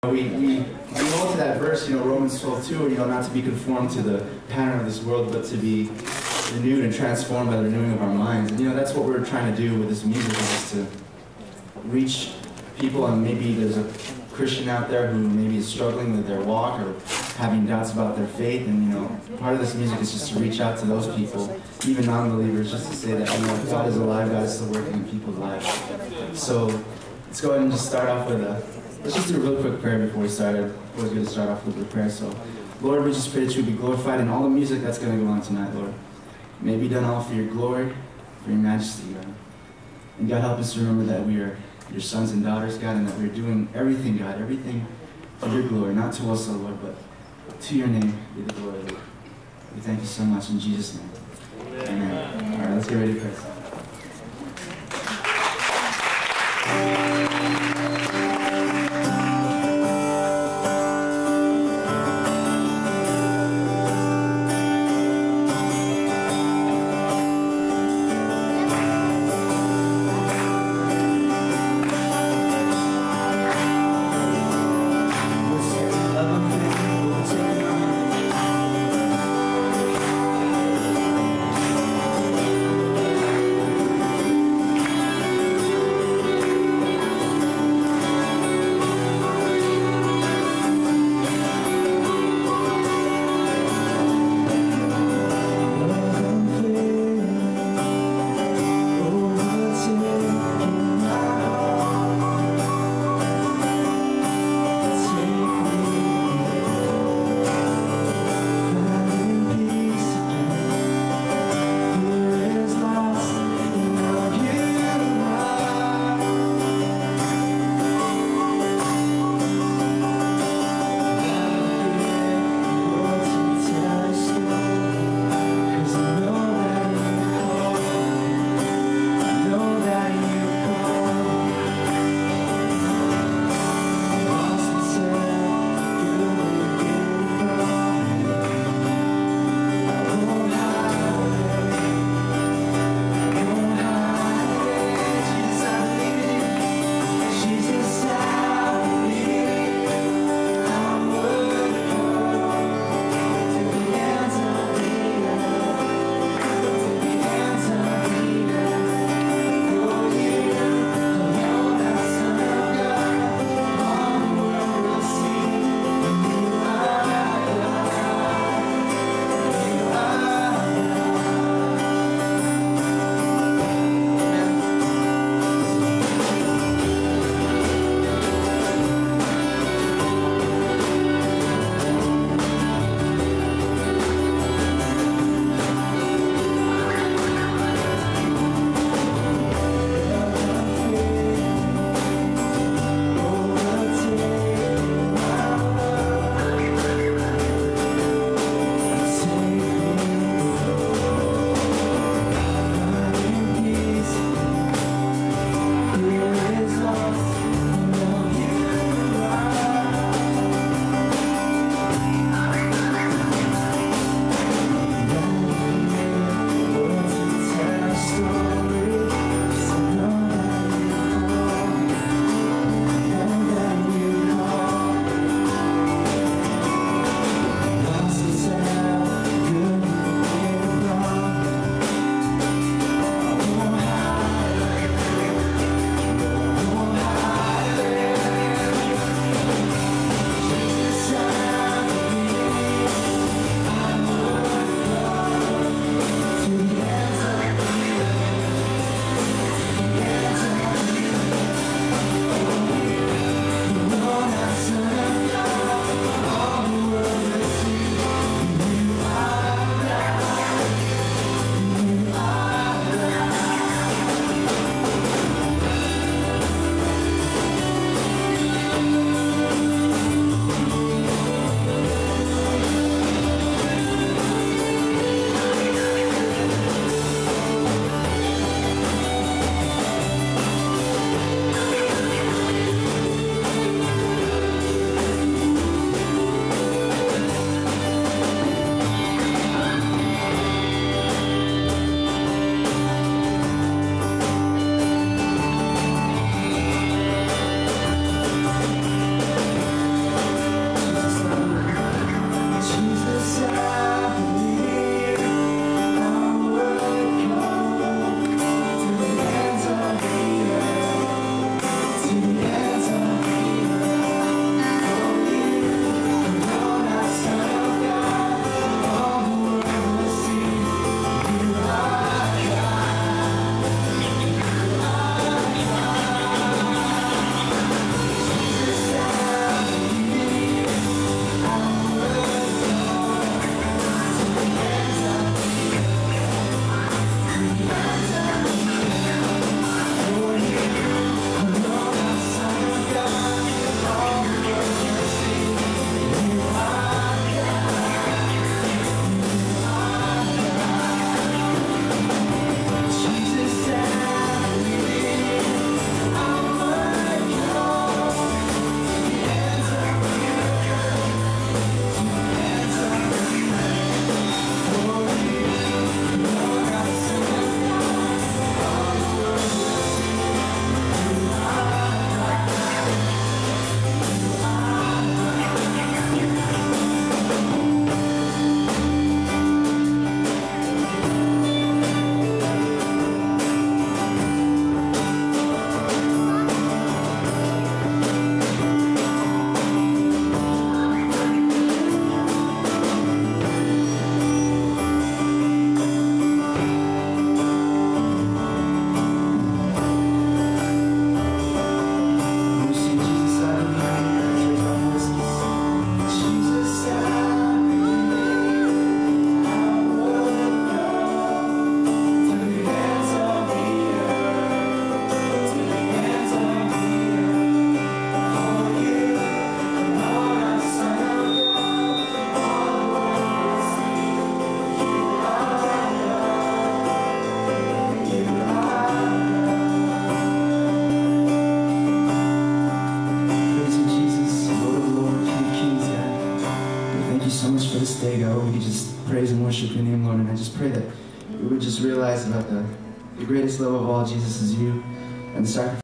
We go to that verse, Romans 12:2, not to be conformed to the pattern of this world, but to be renewed and transformed by the renewing of our minds. And that's what we're trying to do with this music, is to reach people. And maybe there's a Christian out there who maybe is struggling with their walk or having doubts about their faith. And part of this music is just to reach out to those people, even non-believers, just to say that God is alive, God is still working in people's lives. So let's go ahead and just start off with let's just do a real quick prayer before we start. It's always good to start off with a prayer. So, Lord, we just pray that you be glorified in all the music that's going to go on tonight, Lord. May it be done all for your glory, for your majesty, God. And God, help us to remember that we are your sons and daughters, God, and that we're doing everything, God, everything for your glory, not to us, O Lord, but to your name be the glory, Lord. We thank you so much in Jesus' name. Amen. All right, let's get ready to pray. praise and worship your name, Lord, and I just pray that we would just realize about the greatest love of all, Jesus, is you, and the sacrifice